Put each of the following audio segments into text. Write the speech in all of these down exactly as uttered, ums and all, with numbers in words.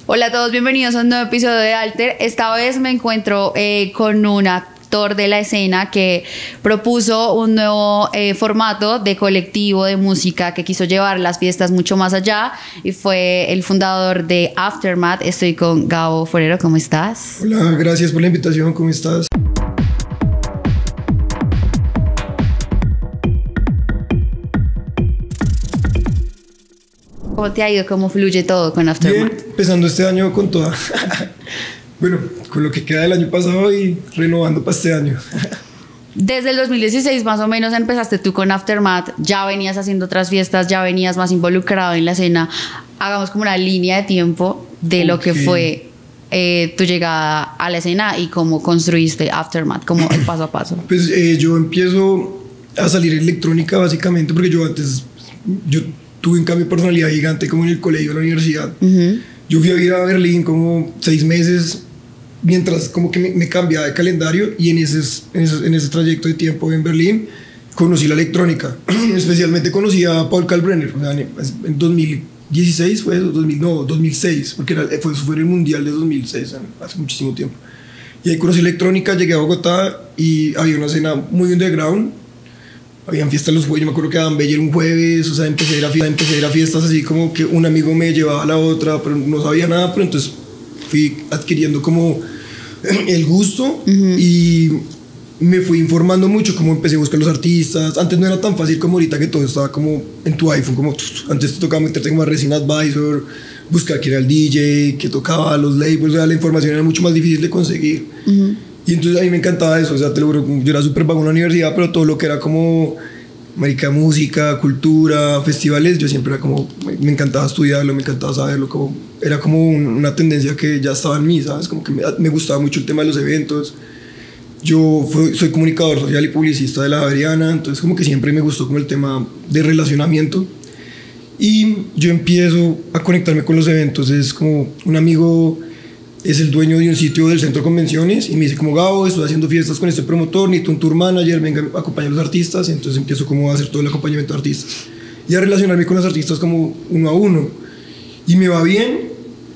Hola a todos, bienvenidos a un nuevo episodio de Alter. Esta vez me encuentro eh, con un actor de la escena que propuso un nuevo eh, formato de colectivo de música que quiso llevar las fiestas mucho más allá y fue el fundador de Aftermath. Estoy con Gabo Forero, ¿cómo estás? Hola, gracias por la invitación, ¿cómo estás? ¿Cómo te ha ido? ¿Cómo fluye todo con Aftermath? Bien, empezando este año con toda. Bueno, con lo que queda del año pasado y renovando para este año. Desde el dos mil dieciséis más o menos empezaste tú con Aftermath, ya venías haciendo otras fiestas, ya venías más involucrado en la escena. Hagamos como una línea de tiempo de okay. lo que fue eh, tu llegada a la escena y cómo construiste Aftermath, como el paso a paso. Pues eh, yo empiezo a salir electrónica básicamente porque yo antes... yo tuve un cambio de personalidad gigante como en el colegio, en la universidad. Uh-huh. Yo fui a ir a Berlín como seis meses mientras como que me, me cambiaba de calendario y en ese, en, ese, en ese trayecto de tiempo en Berlín conocí la electrónica. Especialmente conocí a Paul Kalkbrenner. O sea, en dos mil dieciséis fue eso, dos mil, no, dos mil seis, porque era, fue, fue el mundial de dos mil seis, hace muchísimo tiempo. Y ahí conocí electrónica, llegué a Bogotá y había una escena muy underground. Habían fiestas los jueves, yo me acuerdo que Adam Beyer un jueves, o sea, empecé a, ir a fiestas, empecé a ir a fiestas así como que un amigo me llevaba a la otra, pero no sabía nada, pero entonces fui adquiriendo como el gusto uh-huh. y me fui informando mucho, como empecé a buscar los artistas. Antes no era tan fácil como ahorita que todo estaba como en tu iPhone, como antes te tocaba meterte como a Resin Advisor, buscar quién era el D J, que tocaba, los labels, o sea, la información era mucho más difícil de conseguir. Uh-huh. Y entonces a mí me encantaba eso, o sea, te lo juro, yo era súper vago en la universidad, pero todo lo que era como, marica, música, cultura, festivales, yo siempre era como, me encantaba estudiarlo, me encantaba saberlo, como, era como una tendencia que ya estaba en mí, ¿sabes? Como que me, me gustaba mucho el tema de los eventos. Yo fui, soy comunicador social y publicista de la Javeriana, entonces como que siempre me gustó como el tema de relacionamiento. Y yo empiezo a conectarme con los eventos, es como un amigo... es el dueño de un sitio del centro de convenciones y me dice como Gabo, estoy haciendo fiestas con este promotor, necesito un tour manager, venga a acompañar a los artistas. Entonces empiezo como a hacer todo el acompañamiento de artistas y a relacionarme con los artistas como uno a uno y me va bien.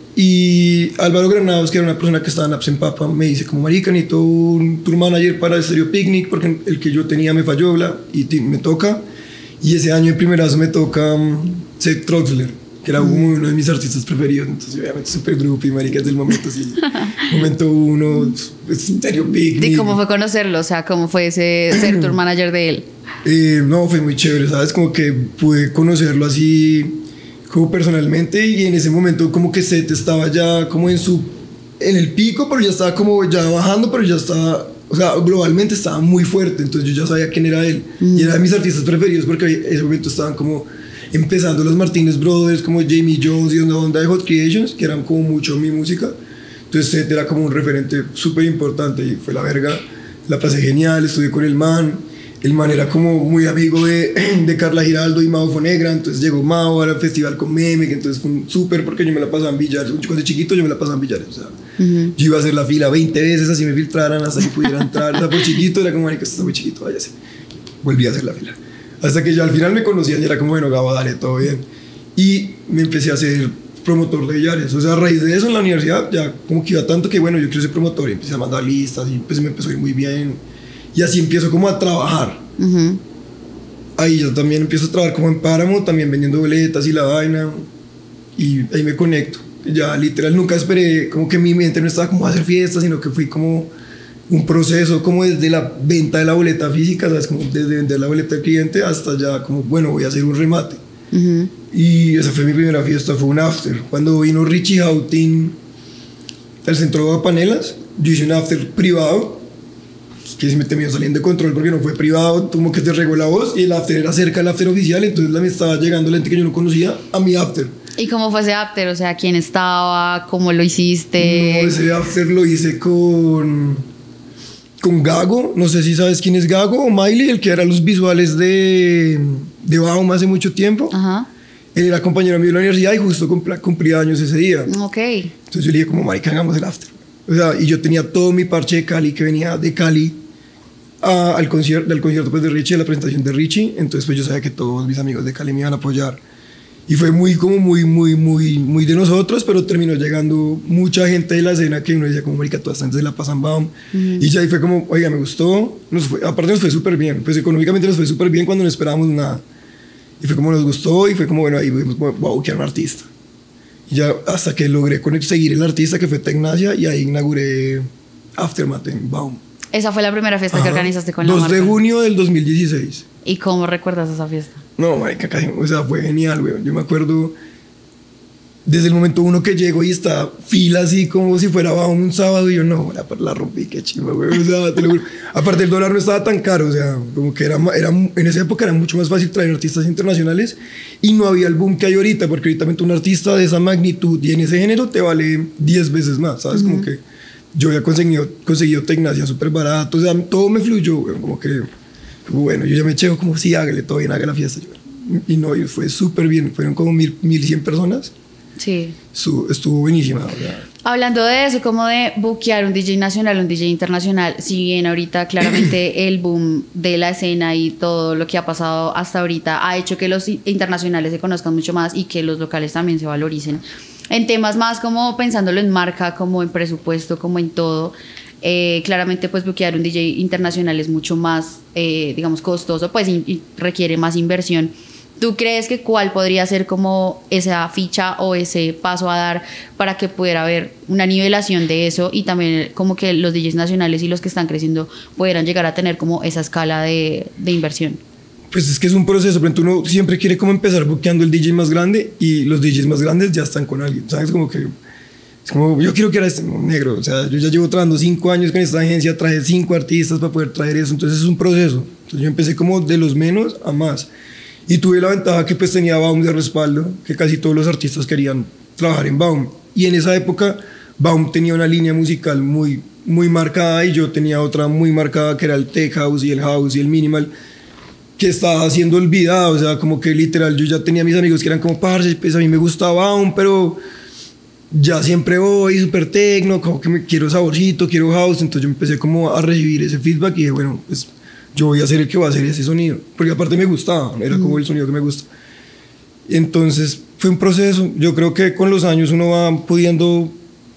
Y Álvaro Granados, que era una persona que estaba en Apps en Papa, me dice como marica, necesito un tour manager para el Stereo Picnic porque el que yo tenía me falló bla, y me toca. Y ese año en primerazo me toca um, Seth Troxler, que era como uno de mis artistas preferidos, entonces obviamente super groupie, maricas del momento, así, momento uno, Stereo Picnic. ¿Y cómo fue conocerlo? O sea, ¿cómo fue ese ser tour manager de él? Eh, no, fue muy chévere, ¿sabes? Como que pude conocerlo así, como personalmente, y en ese momento como que Seth estaba ya como en su, en el pico, pero ya estaba como ya bajando, pero ya estaba, o sea, globalmente estaba muy fuerte, entonces yo ya sabía quién era él, mm. y era de mis artistas preferidos porque en ese momento estaban como... empezando los Martínez Brothers como Jamie Jones y una onda de Hot Creations que eran como mucho mi música. Entonces Seth era como un referente súper importante y fue la verga, la pasé genial, estudié con el man. El man era como muy amigo de, de Carla Giraldo y Mao Fonegra, entonces llegó Mao al festival con Meme, que entonces fue súper porque yo me la pasaba en billares, cuando chiquito yo me la pasaba en billares, o sea, uh-huh. yo iba a hacer la fila veinte veces así me filtraran hasta que pudiera entrar, o sea, por chiquito era como, marica, está muy chiquito, váyase, volví a hacer la fila. Hasta que ya al final me conocían y era como, bueno, Gabo, dale, todo bien. Y me empecé a ser promotor de billares. O sea, a raíz de eso en la universidad ya como que iba tanto que, bueno, yo quiero ser promotor. Y empecé a mandar listas y pues me empezó a ir muy bien. Y así empiezo como a trabajar. Uh-huh. Ahí yo también empiezo a trabajar como en Páramo, también vendiendo boletas y la vaina. Y ahí me conecto. Ya literal nunca esperé, como que mi mente no estaba como a hacer fiestas, sino que fui como... un proceso como desde la venta de la boleta física, ¿sabes? Como desde vender la boleta al cliente hasta ya como, bueno, voy a hacer un remate. Uh-huh. Y esa fue mi primera fiesta, fue un after. Cuando vino Richie Houghton al centro de Panelas, yo hice un after privado, que se me terminó saliendo de control porque no fue privado, como que te regó la voz, y el after era cerca del after oficial, entonces me estaba llegando gente que yo no conocía a mi after. ¿Y cómo fue ese after? O sea, ¿quién estaba? ¿Cómo lo hiciste? No, ese after lo hice con... con Gago, no sé si sabes quién es Gago o Miley, el que era los visuales de, de Baum hace mucho tiempo. Ajá. Él era compañero mío de la universidad y justo cumplía años ese día. Ok. Entonces yo le dije como, marica, hagamos el after. O sea, y yo tenía todo mi parche de Cali, que venía de Cali a, al concierto, del concierto pues, de Richie, a la presentación de Richie. Entonces pues yo sabía que todos mis amigos de Cali me iban a apoyar. Y fue muy, como muy, muy, muy, muy de nosotros, pero terminó llegando mucha gente de la escena que uno decía como, marica, todas antes se la pasan Baum. Uh-huh. Y ya ahí fue como, oiga, me gustó. Nos fue, aparte nos fue súper bien. Pues económicamente nos fue súper bien cuando no esperábamos nada. Y fue como nos gustó y fue como, bueno, ahí voy a buscar un artista. Y ya hasta que logré conseguir el artista que fue Tecnacia y ahí inauguré Aftermath en Baum. Esa fue la primera fiesta Ajá. que organizaste con la marca. dos de junio del dos mil dieciséis. ¿Y cómo recuerdas esa fiesta? No, marica, casi, o sea, fue genial, güey. Yo me acuerdo desde el momento uno que llego y está fila así como si fuera Baum un sábado y yo, no, la, la rompí, qué chiva, güey. O sea, te lo juro. Aparte el dólar no estaba tan caro, o sea, como que era, era, en esa época era mucho más fácil traer artistas internacionales y no había el boom que hay ahorita, porque ahorita un artista de esa magnitud y en ese género te vale diez veces más, ¿sabes? Uh-huh. Como que yo había conseguido, conseguido Tecnacia súper barato, o sea, todo me fluyó, güey, como que... Bueno, yo ya me eché como, sí, hágale, todo bien, haga la fiesta. Y no, y fue súper bien, fueron como mil, mil cien personas. Sí. Estuvo, estuvo buenísima. ¿Verdad? Hablando de eso, como de buquear un D J nacional, un D J internacional, si bien ahorita claramente el boom de la escena y todo lo que ha pasado hasta ahorita ha hecho que los internacionales se conozcan mucho más y que los locales también se valoricen. En temas más como pensándolo en marca, como en presupuesto, como en todo... Eh, claramente pues bloquear un D J internacional es mucho más eh, digamos costoso pues y, y requiere más inversión. ¿Tú crees que cuál podría ser como esa ficha o ese paso a dar para que pudiera haber una nivelación de eso y también como que los D Js nacionales y los que están creciendo pudieran llegar a tener como esa escala de, de inversión? Pues es que es un proceso, pero uno siempre quiere como empezar buqueando el D J más grande y los D Js más grandes ya están con alguien, ¿sabes? Como que como yo quiero que era este negro, o sea, yo ya llevo trabajando cinco años con esta agencia, traje cinco artistas para poder traer eso, entonces es un proceso. Entonces yo empecé como de los menos a más y tuve la ventaja que pues tenía Baum de respaldo, que casi todos los artistas querían trabajar en Baum y en esa época Baum tenía una línea musical muy, muy marcada y yo tenía otra muy marcada que era el tech house y el house y el minimal que estaba siendo olvidada, o sea, como que literal yo ya tenía mis amigos que eran como parce, pues a mí me gustaba Baum, pero... ya siempre voy súper tecno, como que me quiero saborcito, quiero house, entonces yo empecé como a recibir ese feedback y dije, bueno, pues yo voy a ser el que va a hacer ese sonido, porque aparte me gustaba, era mm. como el sonido que me gusta. Entonces fue un proceso, yo creo que con los años uno va pudiendo,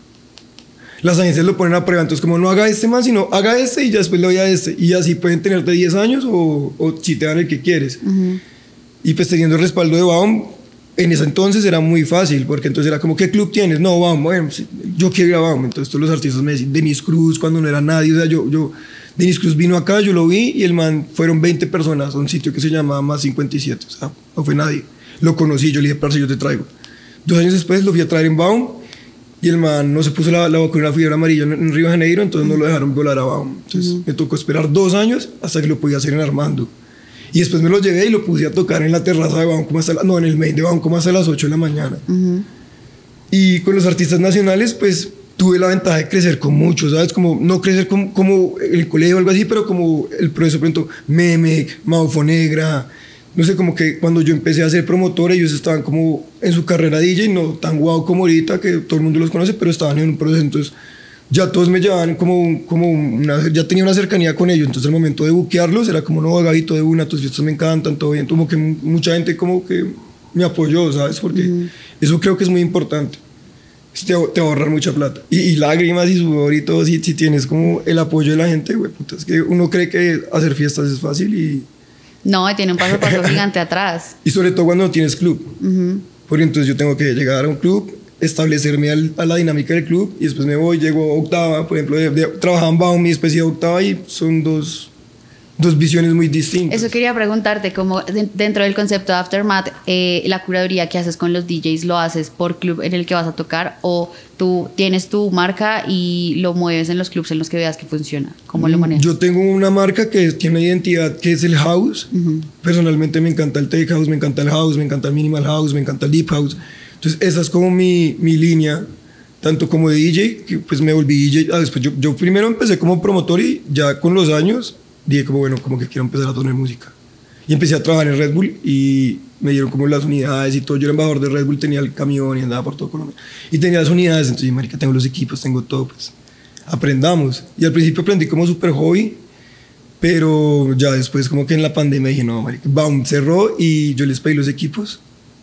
las agencias lo ponen a prueba, entonces como no haga este más, sino haga este y ya después le voy a este, y así pueden tenerte diez años o, o si te dan el que quieres. Uh-huh. Y pues teniendo el respaldo de Baum, en ese entonces era muy fácil, porque entonces era como, ¿qué club tienes? No, Baum, bueno, yo quiero ir a Baum. Entonces todos los artistas me decían, Denis Cruz, cuando no era nadie, o sea, yo, yo, Denis Cruz vino acá, yo lo vi, y el man, fueron veinte personas a un sitio que se llama Más cincuenta y siete, o sea, no fue nadie. Lo conocí, yo le dije, parce, yo te traigo. Dos años después lo fui a traer en Baum, y el man no se puso la, la vacuna de la fiebre amarilla en, en Río de Janeiro, entonces no lo dejaron volar a Baum. Entonces uh-huh. me tocó esperar dos años hasta que lo podía hacer en Armando. Y después me lo llevé y lo puse a tocar en la terraza de Baum, como hasta la, no, en el main de Baum, como hasta las ocho de la mañana. Uh-huh. Y con los artistas nacionales, pues tuve la ventaja de crecer con muchos, ¿sabes? Como no crecer como, como el colegio o algo así, pero como el proceso, por ejemplo, Memec, Maufo Negra, no sé, como que cuando yo empecé a ser promotor, ellos estaban como en su carrera D J, no tan guau como ahorita, que todo el mundo los conoce, pero estaban en un proceso, entonces ya todos me llevaban como, como una, ya tenía una cercanía con ellos, entonces el momento de buquearlos era como, no, Gabito, de una, tus fiestas me encantan, todo bien, como que mucha gente como que me apoyó, ¿sabes? Porque uh-huh. eso creo que es muy importante, te, te va a ahorrar mucha plata, y, y lágrimas y sudor y todo, si, si tienes como el apoyo de la gente, güey, puta, es que uno cree que hacer fiestas es fácil y... No, tiene un paso a paso gigante atrás. Y sobre todo cuando no tienes club, uh-huh. porque entonces yo tengo que llegar a un club, establecerme al, a la dinámica del club y después me voy, llego a octava, por ejemplo, de, de, trabajaba en Baum y después iba a octava y son dos, dos visiones muy distintas. Eso quería preguntarte, como de, dentro del concepto de Aftermath, eh, la curaduría que haces con los D Js, ¿lo haces por club en el que vas a tocar o tú tienes tu marca y lo mueves en los clubs en los que veas que funciona? ¿Cómo lo manejas? Yo tengo una marca que tiene una identidad que es el house. Uh-huh. Personalmente me encanta el tech house, me encanta el house, me encanta el minimal house, me encanta el deep house. Entonces esa es como mi, mi línea, tanto como de D J, que pues me volví D J. Ah, después yo, yo primero empecé como promotor y ya con los años dije como bueno, como que quiero empezar a poner música. Y empecé a trabajar en Red Bull y me dieron como las unidades y todo. Yo era embajador de Red Bull, tenía el camión y andaba por todo Colombia. Y tenía las unidades, entonces dije, marica, tengo los equipos, tengo todo, pues aprendamos. Y al principio aprendí como súper hobby, pero ya después como que en la pandemia dije, no, marica, Baum cerró y yo les pedí los equipos.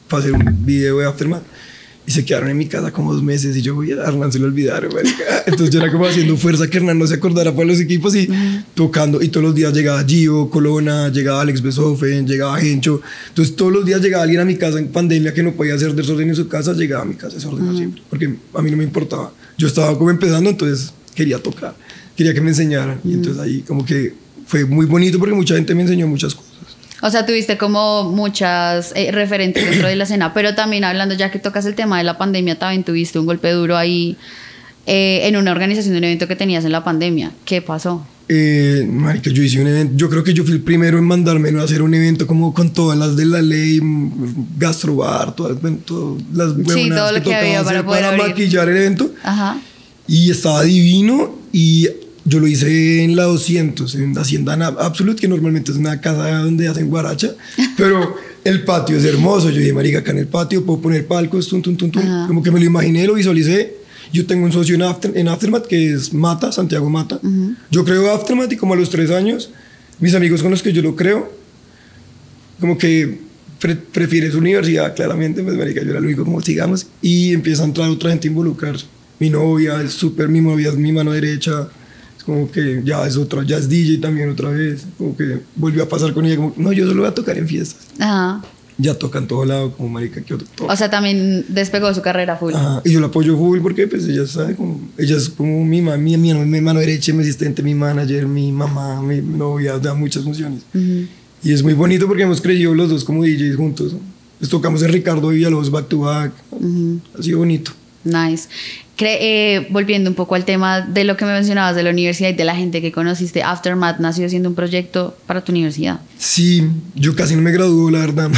para hacer un video de Aftermath. Y se quedaron en mi casa como dos meses y yo, voy a Hernán se lo olvidaron, marica. Entonces yo era como haciendo fuerza que Hernán no se acordara para los equipos y uh-huh. tocando. Y todos los días llegaba Gio, Colonna, llegaba Alex Besoffen, llegaba Gencho. Entonces todos los días llegaba alguien a mi casa en pandemia que no podía hacer desorden en su casa, llegaba a mi casa desordenado uh-huh. siempre. Porque a mí no me importaba. Yo estaba como empezando, entonces quería tocar, quería que me enseñaran. Uh-huh. Y entonces ahí como que fue muy bonito porque mucha gente me enseñó muchas cosas. O sea, tuviste como muchas eh, referentes dentro de la escena, pero también hablando, ya que tocas el tema de la pandemia, también tuviste un golpe duro ahí eh, en una organización de un evento que tenías en la pandemia. ¿Qué pasó? Eh, marica, yo hice un evento, yo creo que yo fui el primero en mandarme a hacer un evento como con todas las de la ley, gastrobar, todas, todas las buenas sí, todo lo que, que había para, para abrir. maquillar el evento. Ajá. Y estaba divino y yo lo hice en la doscientos, en la Hacienda Absolute, que normalmente es una casa donde hacen guaracha, pero el patio es hermoso. Yo dije, marica, acá en el patio puedo poner palcos, tum, tum, tum, tum. Como que me lo imaginé, lo visualicé. Yo tengo un socio en, After, en Aftermath que es Mata, Santiago Mata. Uh-huh. Yo creo Aftermath y como a los tres años, mis amigos con los que yo lo creo, como que pre prefiere su universidad, claramente, pues marica, yo era lo único como sigamos, y empieza a entrar otra gente a involucrarse. Mi novia es súper, mi novia es mi mano derecha. Como que ya es otra, ya es D J también otra vez, como que volvió a pasar con ella, como, no, yo solo voy a tocar en fiestas. Ajá. Ya toca en todo lado, como marica, que otro toca. O sea, también despegó su carrera full. Ajá, y yo la apoyo full porque pues ella sabe, como, ella es como mi, mi, mi, mi mano derecha, mi asistente, mi manager, mi mamá, mi novia, da muchas funciones. Uh-huh. Y es muy bonito porque hemos crecido los dos como D Js juntos, ¿no? Les tocamos en Ricardo Villalobos back to back, uh-huh. Ha sido bonito. Nice. Cre eh, volviendo un poco al tema de lo que me mencionabas de la universidad y de la gente que conociste, Aftermath nació siendo un proyecto para tu universidad. Sí, yo casi no me graduó, la verdad.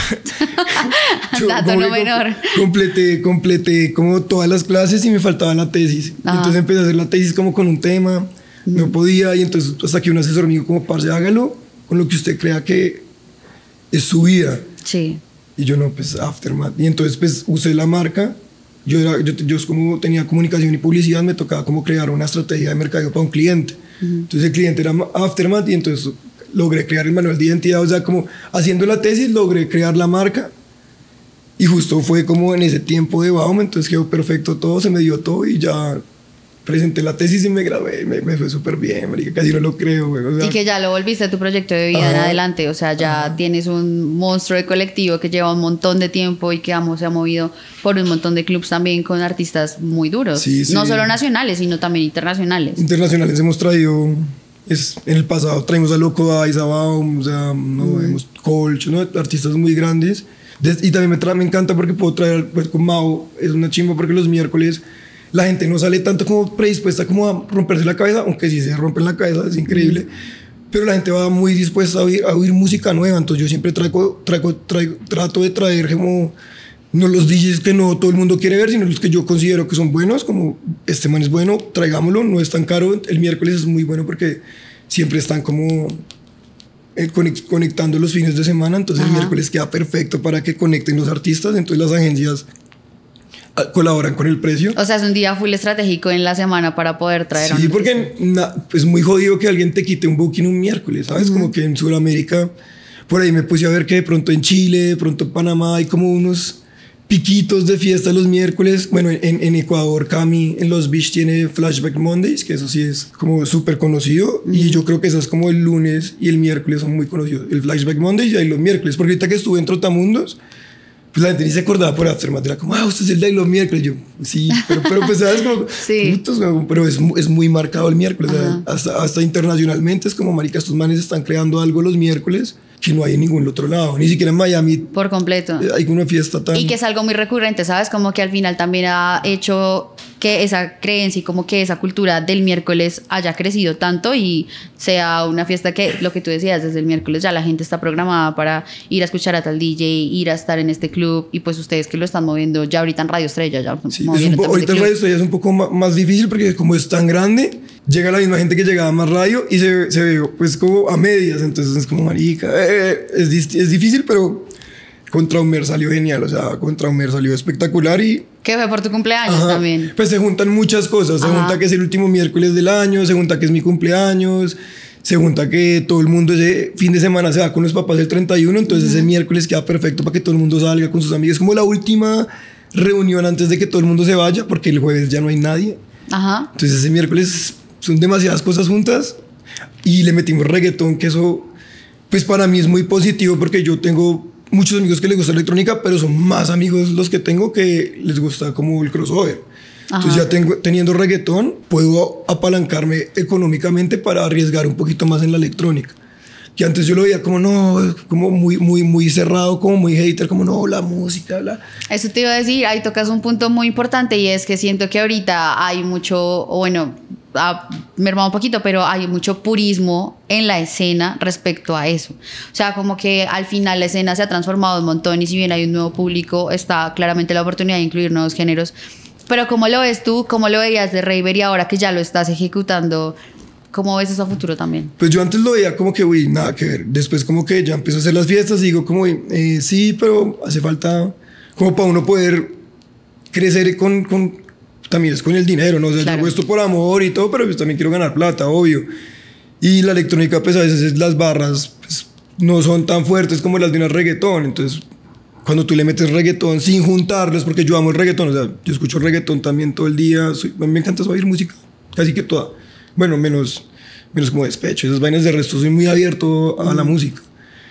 Yo Dato no menor. Completé, completé como todas las clases y me faltaba la tesis. Ajá. Entonces empecé a hacer la tesis como con un tema, mm. no podía, y entonces hasta que un asesor me dijo como, parce, hágalo con lo que usted crea que es su vida. Sí. Y yo no, pues Aftermath. Y entonces pues usé la marca. Yo, era, yo, yo como tenía comunicación y publicidad, me tocaba como crear una estrategia de mercado para un cliente. Uh-huh. Entonces el cliente era Aftermath y entonces logré crear el manual de identidad. O sea, como haciendo la tesis logré crear la marca y justo fue como en ese tiempo de Baum, entonces quedó perfecto todo, se me dio todo y ya presenté la tesis y me gradué, me, me fue súper bien, marica, casi no lo creo, güey, o sea, y que ya lo volviste a tu proyecto de vida, ajá, en adelante, o sea, ya ajá, tienes un monstruo de colectivo que lleva un montón de tiempo y que vamos, se ha movido por un montón de clubs también con artistas muy duros, sí, sí, no solo nacionales, sino también internacionales. Internacionales hemos traído, es, en el pasado traímos a Loco Dice, a Baum, o sea, no, mm. hemos Colch, ¿no? Artistas muy grandes, y también me, tra me encanta porque puedo traer, pues con Mao, es una chimba porque los miércoles la gente no sale tanto como predispuesta como a romperse la cabeza, aunque si se rompen la cabeza es increíble, mm. pero la gente va muy dispuesta a oír, a oír música nueva, entonces yo siempre traigo, traigo, traigo, trato de traer como no los D Js que no todo el mundo quiere ver, sino los que yo considero que son buenos, como este man es bueno, traigámoslo, no es tan caro, el miércoles es muy bueno porque siempre están como eh, conectando los fines de semana, entonces ajá, el miércoles queda perfecto para que conecten los artistas, entonces las agencias colaboran con el precio. O sea, es un día full estratégico en la semana para poder traer. Sí, porque na, es muy jodido que alguien te quite un booking un miércoles, ¿sabes? Uh-huh. Como que en Sudamérica, por ahí me puse a ver que de pronto en Chile, de pronto en Panamá hay como unos piquitos de fiesta los miércoles. Bueno, en, en Ecuador, Cami en Los Beach tiene Flashback Mondays, que eso sí es como súper conocido. Uh-huh. Y yo creo que eso es como el lunes y el miércoles son muy conocidos. El Flashback Mondays y ahí los miércoles. Porque ahorita que estuve en Trotamundos, pues la gente ni se acordaba por Aftermath, era como, ah, usted es el de los miércoles. Yo, sí, pero, pero pues, ¿sabes? Como, sí. Putos, pero es, es muy marcado el miércoles. Hasta, hasta internacionalmente es como, marica, estos manes están creando algo los miércoles que no hay en ningún otro lado, ni siquiera en Miami. Por completo. Hay una fiesta tan... Y que es algo muy recurrente, ¿sabes? Como que al final también ha hecho que esa creencia y como que esa cultura del miércoles haya crecido tanto y sea una fiesta que, lo que tú decías, desde el miércoles ya la gente está programada para ir a escuchar a tal D J, ir a estar en este club, y pues ustedes que lo están moviendo ya ahorita en Radio Estrella, ya sí, es un ahorita en Radio Estrella es un poco más, más difícil porque como es tan grande, llega la misma gente que llegaba a más radio y se, se ve pues como a medias, entonces es como marica, eh, es, es difícil, pero contra Homer salió genial, o sea, contra Homer salió espectacular y... Que fue por tu cumpleaños ajá, también. Pues se juntan muchas cosas, se ajá, junta que es el último miércoles del año, se junta que es mi cumpleaños, se junta que todo el mundo ese fin de semana se va con los papás el treinta y uno, entonces uh-huh. ese miércoles queda perfecto para que todo el mundo salga con sus amigos. Es como la última reunión antes de que todo el mundo se vaya, porque el jueves ya no hay nadie. Ajá. Entonces ese miércoles son demasiadas cosas juntas y le metimos reggaetón, que eso pues para mí es muy positivo porque yo tengo muchos amigos que les gusta la electrónica, pero son más amigos los que tengo que les gusta como el crossover. Ajá. Entonces ya tengo, teniendo reggaetón, puedo apalancarme económicamente para arriesgar un poquito más en la electrónica. Que antes yo lo veía como no, como muy, muy, muy cerrado, como muy hater, como no, la música, bla. Eso te iba a decir, ahí tocas un punto muy importante y es que siento que ahorita hay mucho, bueno, ha mermado un poquito, pero hay mucho purismo en la escena respecto a eso. O sea, como que al final la escena se ha transformado un montón y si bien hay un nuevo público, está claramente la oportunidad de incluir nuevos géneros. Pero ¿cómo lo ves tú? ¿Cómo lo veías de Raver y ahora que ya lo estás ejecutando? ¿Cómo ves eso a futuro también? Pues yo antes lo veía como que, uy, nada que ver. Después como que ya empezó a hacer las fiestas y digo como, eh, sí, pero hace falta como para uno poder crecer con, con también es con el dinero, ¿no? O sea, claro. Yo hago esto por amor y todo, pero pues también quiero ganar plata, obvio. Y la electrónica, pues a veces las barras pues, no son tan fuertes como las de un reggaetón, entonces... Cuando tú le metes reggaetón sin juntarlos, porque yo amo el reggaetón, o sea, yo escucho reggaetón también todo el día, soy, a mí me encanta oír música, casi que toda, bueno, menos, menos como despecho, esas vainas de resto, soy muy abierto a mm. la música.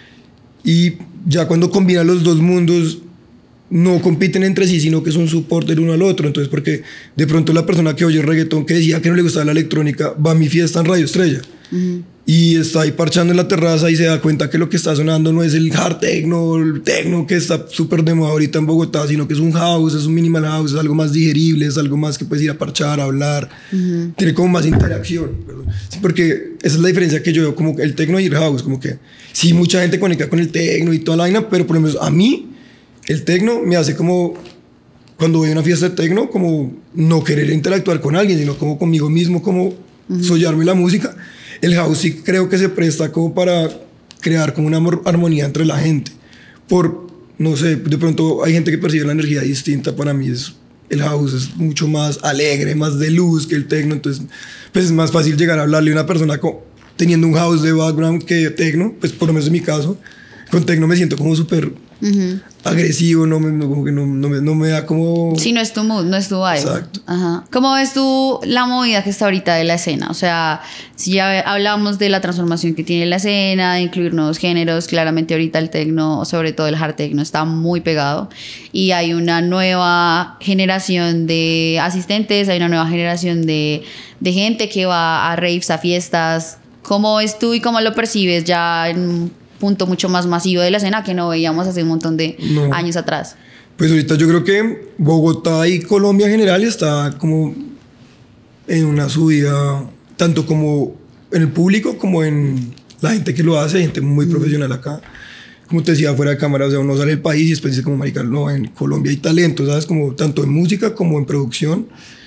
Y ya cuando combina los dos mundos, no compiten entre sí, sino que son soporte el uno al otro, entonces porque de pronto la persona que oye reggaetón, que decía que no le gustaba la electrónica, va a mi fiesta en Radio Estrella. Mm. Y está ahí parchando en la terraza y se da cuenta que lo que está sonando no es el hard techno, el techno que está súper de moda ahorita en Bogotá, sino que es un house, es un minimal house, es algo más digerible, es algo más que puedes ir a parchar, a hablar, uh-huh. tiene como más interacción. Sí, porque esa es la diferencia que yo veo, como el techno y el house, como que sí, mucha gente conecta con el techno y toda la vaina, pero por lo menos a mí el techno me hace como, cuando voy a una fiesta de techno, como no querer interactuar con alguien, sino como conmigo mismo, como uh-huh. sollarme la música. El house sí creo que se presta como para crear como una armonía entre la gente. Por, no sé, de pronto hay gente que percibe la energía distinta. Para mí es, el house es mucho más alegre, más de luz que el techno. Entonces, pues es más fácil llegar a hablarle a una persona con, teniendo un house de background que techno. Pues por lo menos en mi caso, con techno me siento como súper uh-huh. agresivo, no me, no, como que no, no, me, no me da como... Sí, no es tu mood, no es tu vibe. Exacto. Ajá. ¿Cómo ves tú la movida que está ahorita de la escena? O sea, si ya hablamos de la transformación que tiene la escena, de incluir nuevos géneros, claramente ahorita el techno, sobre todo el hard techno, está muy pegado y hay una nueva generación de asistentes, hay una nueva generación de, de gente que va a raves, a fiestas. ¿Cómo ves tú y cómo lo percibes ya en punto mucho más masivo de la escena que no veíamos hace un montón de no. años atrás? Pues ahorita yo creo que Bogotá y Colombia en general está como en una subida, tanto como en el público como en la gente que lo hace, gente muy mm. profesional acá. Como te decía, fuera de cámara, o sea, uno sale del país y después dice como marica, no, en Colombia hay talento, ¿sabes? Como tanto en música como en producción.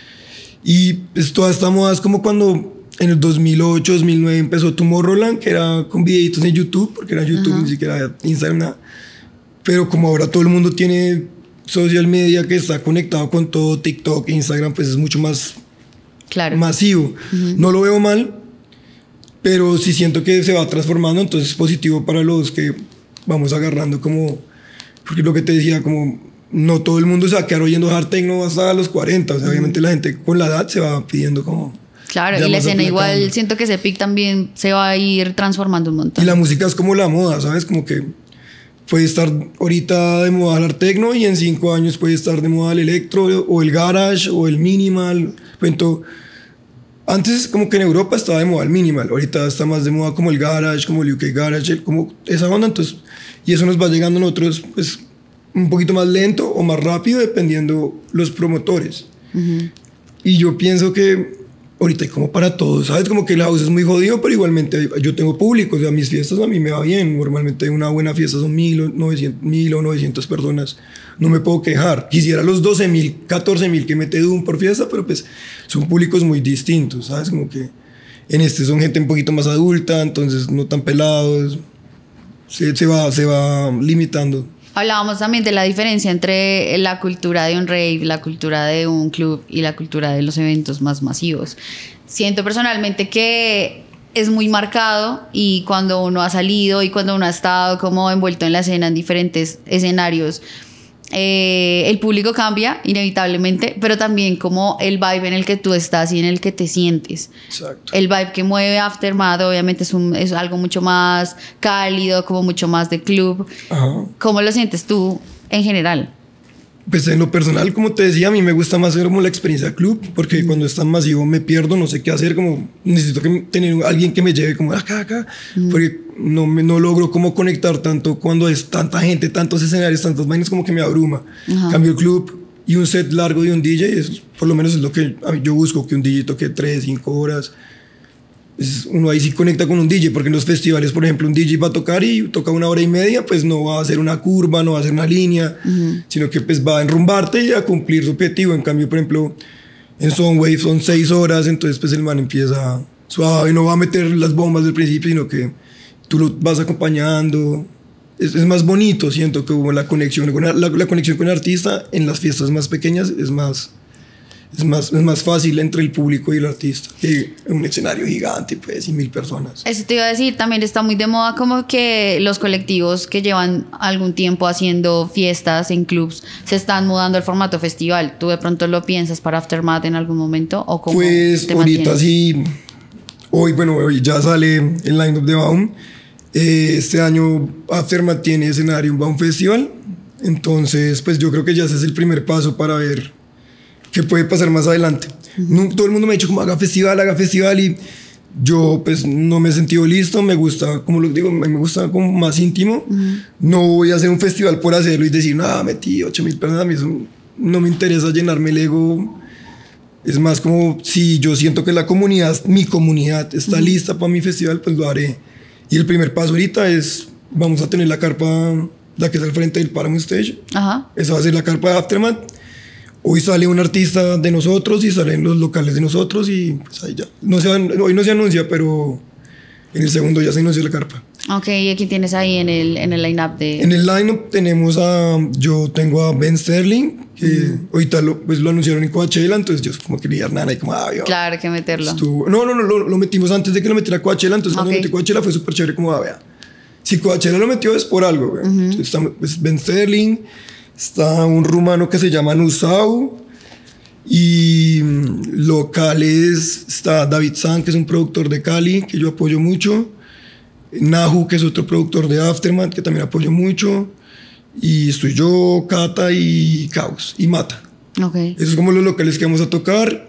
Y pues toda esta moda es como cuando... En el dos mil ocho, dos mil nueve empezó Tomorrowland, que era con videitos en YouTube, porque era YouTube, uh-huh. ni siquiera Instagram, nada. Pero como ahora todo el mundo tiene social media que está conectado con todo, TikTok, Instagram, pues es mucho más claro. masivo. Uh-huh. No lo veo mal, pero sí siento que se va transformando, entonces es positivo para los que vamos agarrando como... Porque lo que te decía, como... No todo el mundo se va a quedar oyendo hard techno hasta los cuarenta, o sea, uh-huh. obviamente la gente con la edad se va pidiendo como... Claro, y la escena igual, siento que ese pic también se va a ir transformando un montón. Y la música es como la moda, ¿sabes? Como que puede estar ahorita de moda el art techno y en cinco años puede estar de moda el electro o el garage o el minimal. Entonces, antes como que en Europa estaba de moda el minimal, ahorita está más de moda como el garage, como el U K garage, como esa onda. Entonces, y eso nos va llegando a nosotros pues, un poquito más lento o más rápido dependiendo los promotores. Uh-huh. Y yo pienso que ahorita hay como para todos, ¿sabes? Como que el house es muy jodido, pero igualmente yo tengo público, o sea, mis fiestas a mí me va bien. Normalmente una buena fiesta son mil o novecientas personas, no me puedo quejar. Quisiera los doce mil, catorce mil que mete Doom por fiesta, pero pues son públicos muy distintos, ¿sabes? Como que en este son gente un poquito más adulta, entonces no tan pelados, se, se, va, se va limitando. Hablábamos también de la diferencia entre la cultura de un rave, la cultura de un club y la cultura de los eventos más masivos. Siento personalmente que es muy marcado, y cuando uno ha salido y cuando uno ha estado como envuelto en la escena en diferentes escenarios, eh, el público cambia inevitablemente, pero también como el vibe en el que tú estás y en el que te sientes. Exacto. El vibe que mueve Aftermath obviamente es, un, es algo mucho más cálido, como mucho más de club. Ajá. ¿Cómo lo sientes tú en general? Pues en lo personal, como te decía, a mí me gusta más hacer como la experiencia club, porque mm. cuando es tan masivo me pierdo, no sé qué hacer, como necesito que tener alguien que me lleve como acá, acá, mm. porque no, me, no logro como conectar tanto cuando es tanta gente, tantos escenarios, tantas vainas, como que me abruma. Ajá. Cambio el club y un set largo de un D J, es, por lo menos es lo que a mí, yo busco, que un D J toque tres, cinco horas. Es, uno ahí sí conecta con un D J, porque en los festivales, por ejemplo, un D J va a tocar y toca una hora y media, pues no va a hacer una curva, no va a hacer una línea, uh-huh. sino que pues va a enrumbarte y a cumplir su objetivo. En cambio, por ejemplo, en Soundwave son seis horas, entonces pues el man empieza suave y no va a meter las bombas del principio, sino que tú lo vas acompañando. Es, es más bonito, siento que como la conexión con la, la conexión con el artista en las fiestas más pequeñas es más... Es más, es más fácil entre el público y el artista que en un escenario gigante, pues, y mil personas. Eso te iba a decir, también está muy de moda como que los colectivos que llevan algún tiempo haciendo fiestas en clubs se están mudando al formato festival. ¿Tú de pronto lo piensas para Aftermath en algún momento? ¿O cómo pues te ahorita mantienes? Sí, hoy, bueno, hoy ya sale el line-up de Baum. Eh, este año Aftermath tiene escenario en Baum Festival, entonces pues yo creo que ya ese es el primer paso para ver qué puede pasar más adelante. Uh-huh. No, todo el mundo me ha dicho como haga festival, haga festival, y yo pues no me he sentido listo. Me gusta, como lo digo, me gusta como más íntimo. Uh-huh. No voy a hacer un festival por hacerlo y decir, nada, metí ocho mil personas. A mí eso no me interesa llenarme el ego. Es más como si yo siento que la comunidad, mi comunidad está uh-huh. lista para mi festival, pues lo haré. Y el primer paso ahorita es, vamos a tener la carpa, la que está al frente del Paramount Stage. Uh-huh. Esa va a ser la carpa de Aftermath. Hoy sale un artista de nosotros y salen los locales de nosotros y pues ahí ya. No se, hoy no se anuncia, pero en el segundo ya se anunció la carpa. Ok, ¿y quién tienes ahí en el, en el line-up de...? En el line-up tenemos a... Yo tengo a Ben Sterling, que mm. ahorita lo, pues, lo anunciaron en Coachella, entonces yo como quería nada y como... Ah, yo, claro, que meterlo. Estuvo, no, no, no, lo, lo metimos antes de que lo metiera Coachella, entonces okay. cuando metí Coachella fue súper chévere, como, ah, vea. Si Coachella lo metió es por algo, güey. Uh-huh. Entonces está pues, Ben Sterling, está un rumano que se llama Nusau, y locales está David San, que es un productor de Cali que yo apoyo mucho, Nahu, que es otro productor de Aftermath que también apoyo mucho, y estoy yo, Cata y Caos y Mata. Okay. Esos son como los locales que vamos a tocar,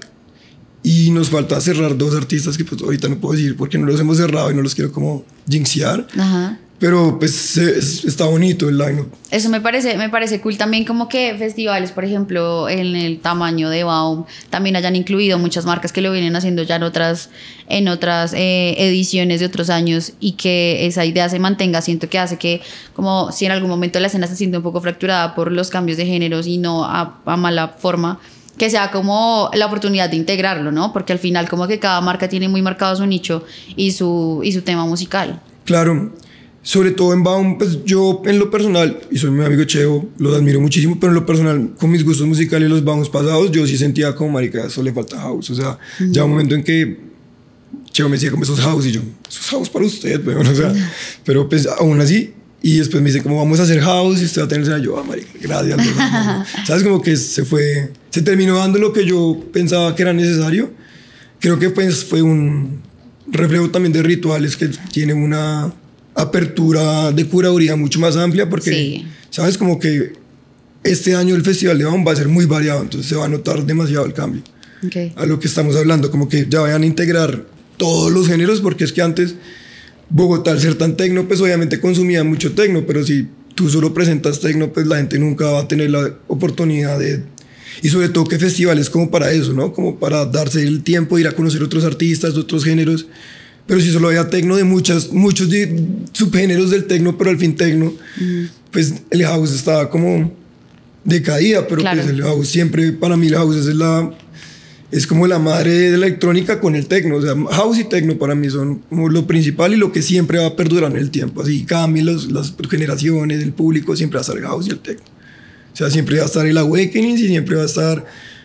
y nos falta cerrar dos artistas que pues ahorita no puedo decir porque no los hemos cerrado y no los quiero como jinxear. Ajá. Pero pues es, está bonito el line-up. Eso me parece, me parece cool también, como que festivales, por ejemplo, en el tamaño de Baum, también hayan incluido muchas marcas que lo vienen haciendo ya en otras, en otras eh, ediciones de otros años, y que esa idea se mantenga. Siento que hace que, como si en algún momento la escena se siente un poco fracturada por los cambios de géneros y no a, a mala forma, que sea como la oportunidad de integrarlo, ¿no? Porque al final como que cada marca tiene muy marcado su nicho y su, y su tema musical. Claro. Sobre todo en Baum, pues yo en lo personal, y soy mi amigo Cheo, los admiro muchísimo, pero en lo personal, con mis gustos musicales, los Baums pasados, yo sí sentía como, marica, eso le falta house. O sea, uh-huh. ya un momento en que Cheo me decía como, esos house, y yo, esos house para usted, weón, o sea, uh-huh. pero pues aún así, y después me dice como, vamos a hacer house, y usted va a tener, yo, ah, marica, gracias. ¿Sabes? Como que se fue, se terminó dando lo que yo pensaba que era necesario. Creo que pues fue un reflejo también de Rituales, que tiene una apertura de curaduría mucho más amplia, porque sí. sabes, como que este año el Festival de Baum va a ser muy variado, entonces se va a notar demasiado el cambio. Okay. A lo que estamos hablando, como que ya vayan a integrar todos los géneros, porque es que antes Bogotá, al ser tan tecno, pues obviamente consumía mucho tecno, pero si tú solo presentas tecno, pues la gente nunca va a tener la oportunidad de... Y sobre todo que festivales como para eso, ¿no? Como para darse el tiempo de ir a conocer otros artistas de otros géneros. Pero si solo había tecno de muchas, muchos de subgéneros del tecno, pero al fin tecno, mm. pues el house estaba como decaída, pero claro. pues el house siempre, para mí el house es, la, es como la madre de la electrónica con el tecno. O sea, house y tecno para mí son como lo principal y lo que siempre va a perdurar en el tiempo. Así cambien los, las generaciones, el público, siempre va a estar el house y el tecno. O sea, siempre va a estar el Awakening y siempre va a estar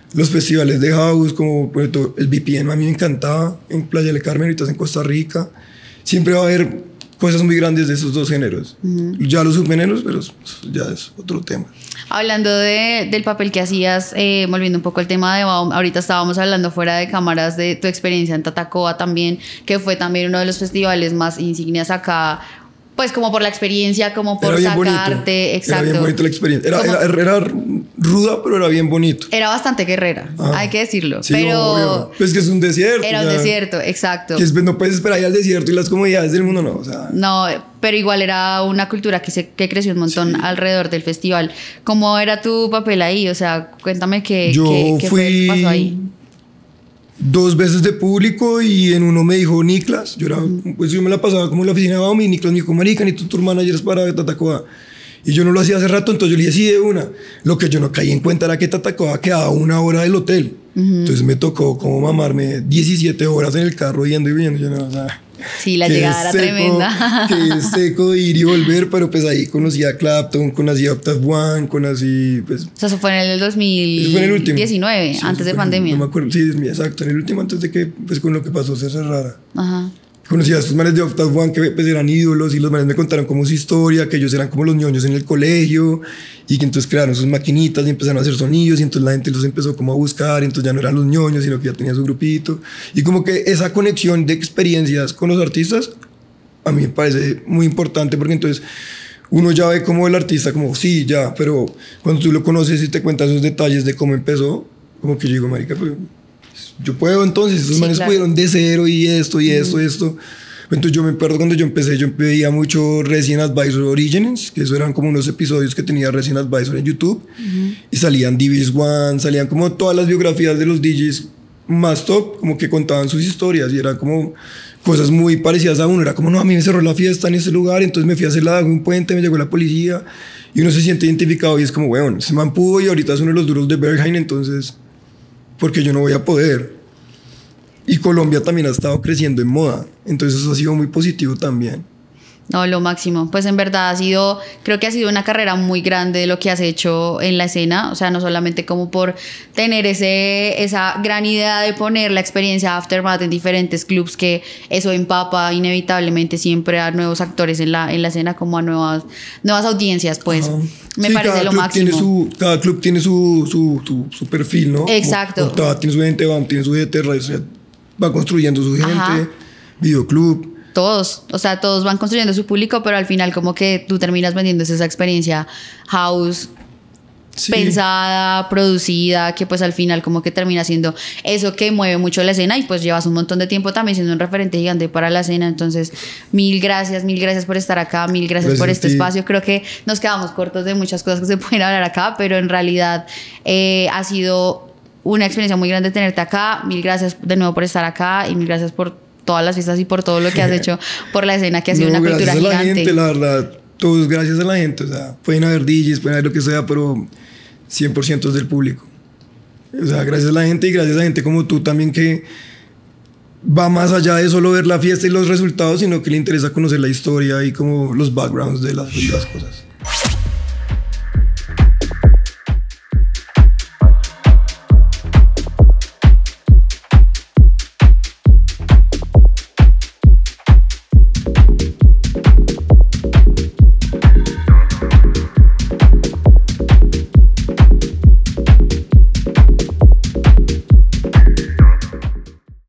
los festivales de house, como por ejemplo, el B P M a mí me encantaba, en Playa del Carmen, ahorita en Costa Rica. Siempre va a haber cosas muy grandes de esos dos géneros. Uh-huh. Ya los subgéneros, pero ya es otro tema. Hablando de, del papel que hacías, eh, volviendo un poco al tema de Baum, ahorita estábamos hablando fuera de cámaras de tu experiencia en Tatacoa también, que fue también uno de los festivales más insignias acá, pues como por la experiencia, como por sacarte, bonito. Exacto. Era bien bonito la experiencia. Era, era, era, era ruda, pero era bien bonito. Era bastante guerrera, ah, hay que decirlo. Sí, pero obvio. Pues que es un desierto. Era un desierto, exacto. Que es, no puedes esperar ir al desierto y las comodidades del mundo, no. O sea, no, pero igual era una cultura que, se, que creció un montón sí. alrededor del festival. ¿Cómo era tu papel ahí? O sea, cuéntame qué, yo qué, qué fui... fue, qué pasó ahí. Dos veces de público y en uno me dijo Niklas, yo, era, pues yo me la pasaba como en la oficina de Baum y Niklas me dijo, marica, ni tú tour manager para Tatacoa. Y yo no lo hacía hace rato, entonces yo le dije sí de una. Lo que yo no caí en cuenta era que Tatacoa quedaba una hora del hotel. Uh-huh. Entonces me tocó como mamarme diecisiete horas en el carro yendo y viniendo. Yo no, o sea, sí, la llegada era seco, tremenda. Que es seco de ir y volver, pero pues ahí conocí a Clapton, conocí a Octave One, conocí pues... O sea, eso fue en el dos mil diecinueve, sí, antes de pandemia. No me acuerdo, sí, exacto, en el último antes de que, pues con lo que pasó se cerrara. Ajá. Conocí a estos manes de Octave One que pues, eran ídolos y los manes me contaron como su historia, que ellos eran como los ñoños en el colegio y que entonces crearon sus maquinitas y empezaron a hacer sonidos y entonces la gente los empezó como a buscar y entonces ya no eran los ñoños sino que ya tenía su grupito y como que esa conexión de experiencias con los artistas a mí me parece muy importante porque entonces uno ya ve como el artista como sí, ya, pero cuando tú lo conoces y te cuentas esos detalles de cómo empezó, como que yo digo, marica, pues yo puedo entonces, esos sí, manes claro. pudieron de cero y esto y esto y uh-huh. esto. Entonces yo me acuerdo cuando yo empecé, yo veía mucho Resident Advisor Origins, que eso eran como unos episodios que tenía Resident Advisor en YouTube, uh-huh. y salían D Vs One, salían como todas las biografías de los D Js más top, como que contaban sus historias y eran como cosas muy parecidas a uno. Era como, no, a mí me cerró la fiesta en ese lugar, entonces me fui a hacer la de un puente, me llegó la policía y uno se siente identificado y es como, bueno, ese man pudo y ahorita es uno de los duros de Berghain, entonces... porque yo no voy a poder. Y Colombia también ha estado creciendo en moda, entonces eso ha sido muy positivo también. No, lo máximo. Pues en verdad ha sido, creo que ha sido una carrera muy grande lo que has hecho en la escena, o sea, no solamente como por tener ese, esa gran idea de poner la experiencia Aftermath en diferentes clubs, que eso empapa inevitablemente siempre a nuevos actores en la, en la escena, como a nuevas, nuevas audiencias, pues. Ajá. Me sí, parece lo máximo. Tiene su, cada club tiene su, su, su, su perfil, ¿no? Exacto. Como, como, tiene su gente, tiene su gente, va construyendo su gente, ajá. Videoclub. Todos, o sea, todos van construyendo su público, pero al final como que tú terminas vendiendo esa experiencia house, sí. pensada, producida, que pues al final como que termina siendo eso que mueve mucho la escena y pues llevas un montón de tiempo también siendo un referente gigante para la escena. Entonces, mil gracias, mil gracias por estar acá, mil gracias, gracias por este espacio. Creo que nos quedamos cortos de muchas cosas que se pueden hablar acá, pero en realidad eh, ha sido una experiencia muy grande tenerte acá. Mil gracias de nuevo por estar acá y mil gracias por todas las fiestas y por todo lo que has hecho por la escena, que ha sido no, una cultura gigante. Gracias a la gente, la verdad, todos gracias a la gente, o sea, pueden haber D Js, pueden haber lo que sea, pero cien por ciento es del público. O sea, gracias a la gente y gracias a la gente como tú también que va más allá de solo ver la fiesta y los resultados, sino que le interesa conocer la historia y como los backgrounds de las, de las cosas.